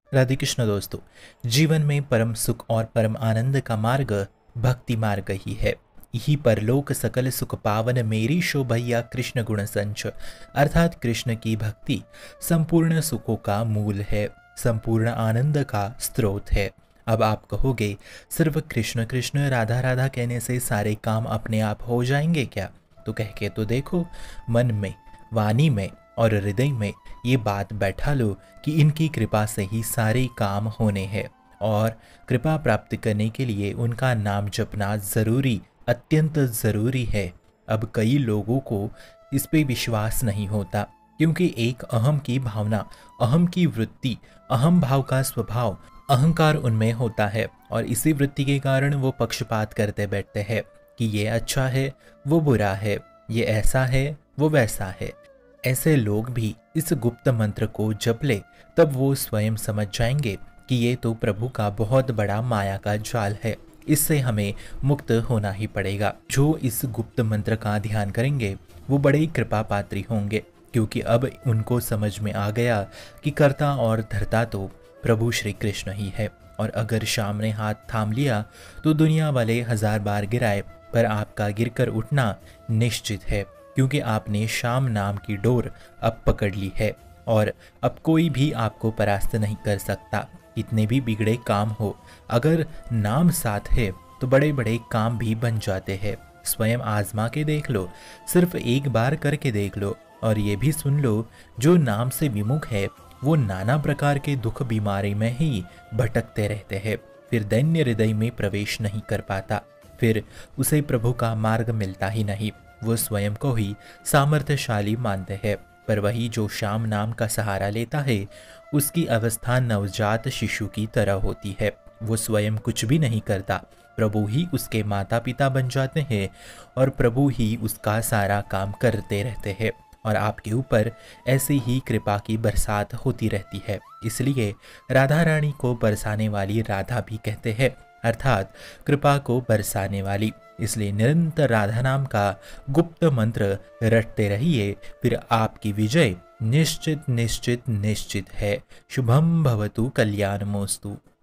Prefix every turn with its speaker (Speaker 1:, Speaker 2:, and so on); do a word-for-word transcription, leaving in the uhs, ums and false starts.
Speaker 1: राधे कृष्ण दोस्तों। जीवन में परम सुख और परम आनंद का मार्ग भक्ति मार्ग ही है। यही परलोक सकल सुख पावन मेरी शोभैया कृष्ण गुण संच। अर्थात कृष्ण की भक्ति संपूर्ण सुखों का मूल है, संपूर्ण आनंद का स्रोत है। अब आप कहोगे, सिर्फ कृष्ण कृष्ण राधा राधा कहने से सारे काम अपने आप हो जाएंगे क्या? तो कह के तो देखो, मन में, वाणी में और हृदय में ये बात बैठा लो कि इनकी कृपा से ही सारे काम होने हैं। और कृपा प्राप्त करने के लिए उनका नाम जपना ज़रूरी, अत्यंत ज़रूरी है। अब कई लोगों को इस पे विश्वास नहीं होता, क्योंकि एक अहम की भावना, अहम की वृत्ति, अहम भाव का स्वभाव, अहंकार उनमें होता है। और इसी वृत्ति के कारण वो पक्षपात करते बैठते हैं कि ये अच्छा है, वो बुरा है, ये ऐसा है, वो वैसा है। ऐसे लोग भी इस गुप्त मंत्र को जप ले, तब वो स्वयं समझ जाएंगे कि ये तो प्रभु का बहुत बड़ा माया का जाल है, इससे हमें मुक्त होना ही पड़ेगा। जो इस गुप्त मंत्र का ध्यान करेंगे वो बड़े कृपा पात्री होंगे, क्योंकि अब उनको समझ में आ गया कि कर्ता और धर्ता तो प्रभु श्री कृष्ण ही है। और अगर शाम ने हाथ थाम लिया तो दुनिया वाले हजार बार गिराए, पर आपका गिरकर उठना निश्चित है, क्योंकि आपने श्याम नाम की डोर अब पकड़ ली है और अब कोई भी आपको परास्त नहीं कर सकता। कितने भी बिगड़े काम हो, अगर नाम साथ है तो बड़े बड़े काम भी बन जाते हैं। स्वयं आजमा के देख लो, सिर्फ एक बार करके देख लो। और ये भी सुन लो, जो नाम से विमुख है वो नाना प्रकार के दुख बीमारी में ही भटकते रहते हैं, फिर दैन्य हृदय में प्रवेश नहीं कर पाता, फिर उसे प्रभु का मार्ग मिलता ही नहीं। वो स्वयं को ही सामर्थ्यशाली मानते हैं, पर वही जो श्याम नाम का सहारा लेता है उसकी अवस्था नवजात शिशु की तरह होती है। वो स्वयं कुछ भी नहीं करता, प्रभु ही उसके माता पिता बन जाते हैं और प्रभु ही उसका सारा काम करते रहते हैं। और आपके ऊपर ऐसी ही कृपा की बरसात होती रहती है। इसलिए राधा रानी को बरसाने वाली राधा भी कहते हैं, अर्थात कृपा को बरसाने वाली। इसलिए निरंतर राधा नाम का गुप्त मंत्र रटते रहिए, फिर आपकी विजय निश्चित निश्चित निश्चित है। शुभम भवतु कल्याणमोस्तु।